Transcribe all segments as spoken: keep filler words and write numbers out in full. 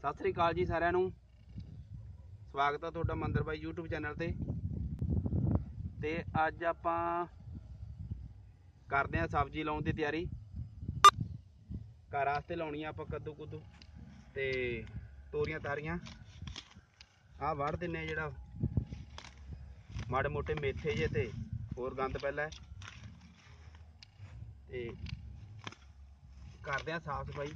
सत श्री अकाल जी सारिਆਂ ਨੂੰ। स्वागत है ਤੁਹਾਡਾ ਮੰਦਰ ਬਾਈ यूट्यूब चैनल ਤੇ ਤੇ ਅੱਜ ਆਪਾਂ ਕਰਦੇ ਆਂ सब्जी ਲਾਉਣ ਦੀ ਤਿਆਰੀ। ਘਰ ਵਾਸਤੇ ਲਾਉਣੀ ਆ ਆਪਾਂ ਕੱਦੂ ਕੁੱਦੂ ਤੇ ਤੋਰੀਆਂ ਤਾਰੀਆਂ। ਆਹ ਵੜ ਦਿੰਨੇ ਜਿਹੜਾ ਮਾੜੇ ਮੋਟੇ ਮੇਥੇ ਜੇ ਤੇ ਹੋਰ ਗੰਦ ਪਹਿਲਾਂ ਤੇ ਕਰਦੇ ਆਂ ਸਾਫ ਸਫਾਈ।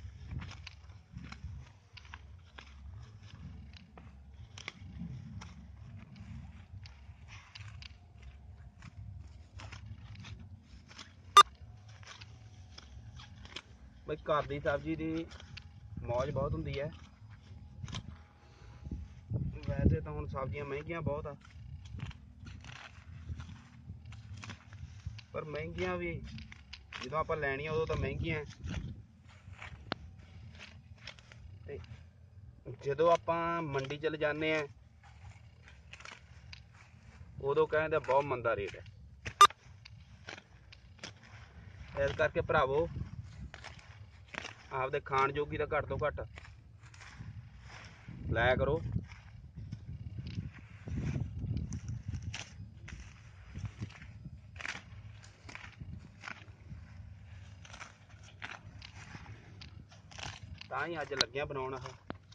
ਬਈ ਘਰ ਦੀ ਸਬਜ਼ੀ ਦੀ ਮੌਜ ਬਹੁਤ ਹੁੰਦੀ ਹੈ। ਵੈਸੇ ਤਾਂ ਹੁਣ ਸਬਜ਼ੀਆਂ ਮਹਿੰਗੀਆਂ ਬਹੁਤ ਆ, ਪਰ ਮਹਿੰਗੀਆਂ ਵੀ ਜਦੋਂ ਆਪਾਂ ਲੈਣੀਆਂ ਉਦੋਂ ਤਾਂ ਮਹਿੰਗੀਆਂ, ਤੇ ਜਦੋਂ ਆਪਾਂ ਮੰਡੀ ਚਲੇ ਜਾਂਦੇ ਆ ਉਦੋਂ ਕਹਿੰਦੇ ਬਹੁਤ ਮੰਦਾ ਰੇਟ ਹੈ। ਇਸ ਕਰਕੇ ਭਰਾਵੋ ਆਪਦੇ ਖਾਣ ਜੋਗੀ ਤਾਂ ਘੱਟ ਤੋਂ ਘੱਟ ਲਾਇਆ ਕਰੋ। ਤਾਂ ਹੀ ਅੱਜ ਲੱਗਿਆ ਬਣਾਉਣ। ਆਹ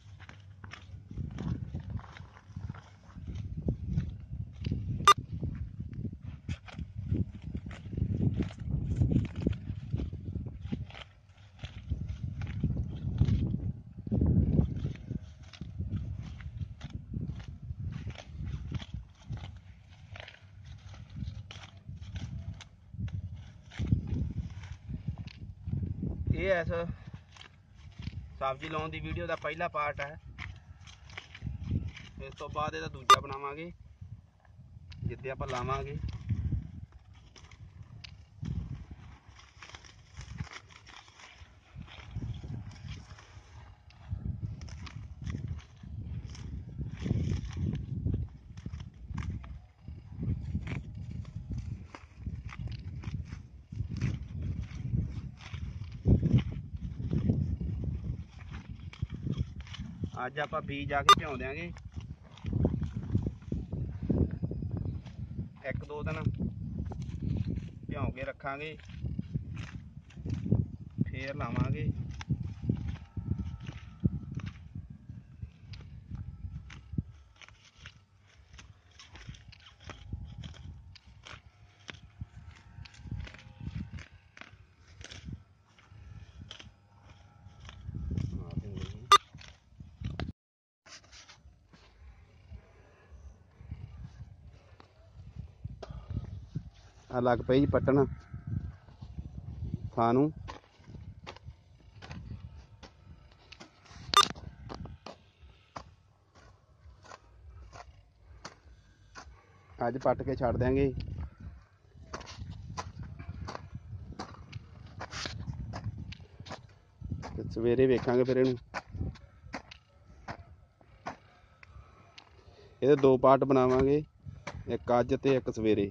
ਇਹ ਐਸ सब्जी लाने की वीडियो का पहला पार्ट है। इस तो बाद ਇਹਦਾ दूजा बनावांगे जिद्दे आप लावांगे। ਅੱਜ ਆਪਾਂ ਬੀਜ ਆ ਕੇ ਭਿਉਂ ਦਿਆਂਗੇ ਇੱਕ ਦੋ ਦਿਨ ਭਿਉਂ ਕੇ ਰੱਖਾਂਗੇ, ਫੇਰ ਲਾਵਾਂਗੇ। ਆ ਲੱਗ ਪਈ ਜੀ ਪੱਟਣ ਥਾਂ ਨੂੰ। ਅੱਜ ਪੱਟ ਕੇ ਛੱਡ ਦਿਆਂਗੇ। ਤੇ ਸਵੇਰੇ ਵੇਖਾਂਗੇ ਫਿਰ ਇਹਨੂੰ। ਇਹਦੇ ਦੋ ਪਾਰਟ ਬਣਾਵਾਂਗੇ, ਇੱਕ ਅੱਜ ਤੇ ਇੱਕ ਸਵੇਰੇ।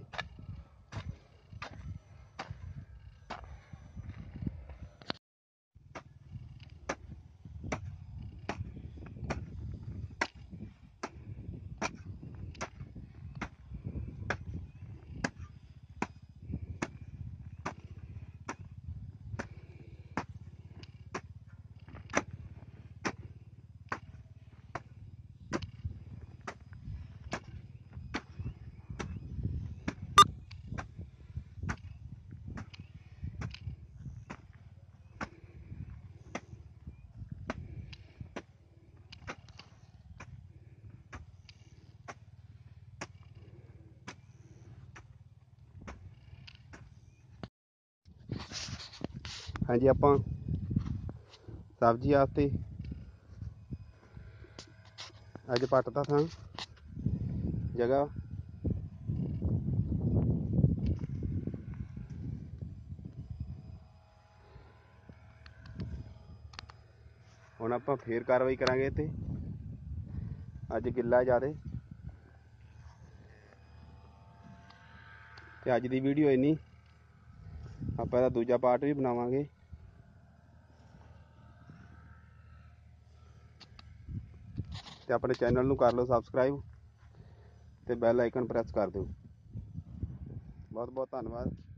हाँ जी, आप सब्जी वास्ते अज पटता था जगह। हुण आपां फिर कार्रवाई करांगे ते अज गिल्ला ज़्यादा ते अज दी वीडियो इन्नी। आपां इहदा दूजा पार्ट भी बनावांगे। ਤੇ ਆਪਣੇ ਚੈਨਲ ਨੂੰ ਕਰ ਲਓ ਸਬਸਕ੍ਰਾਈਬ ਤੇ ਬੈਲ ਆਈਕਨ ਪ੍ਰੈਸ ਕਰ ਦਿਓ। ਬਹੁਤ ਬਹੁਤ ਧੰਨਵਾਦ।